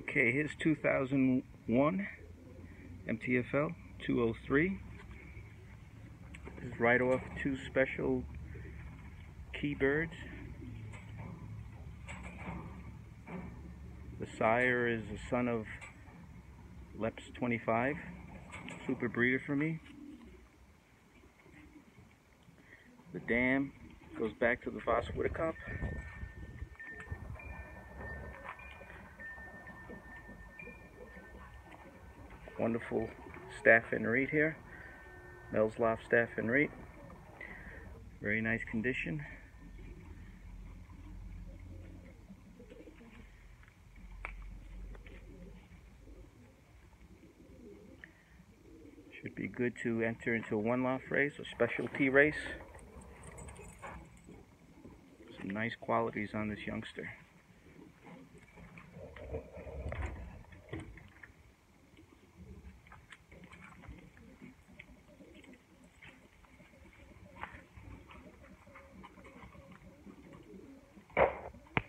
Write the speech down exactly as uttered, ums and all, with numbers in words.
Okay, here's two thousand one M T F L two oh three. This is right off two special key birds. The sire is a son of Leps twenty-five, super breeder for me. The dam goes back to the Voss-Whittekamp. Wonderful STAF and REET here. MELSLOFT STAF and REET. Very nice condition. Should be good to enter into a one loft race or specialty race. Some nice qualities on this youngster.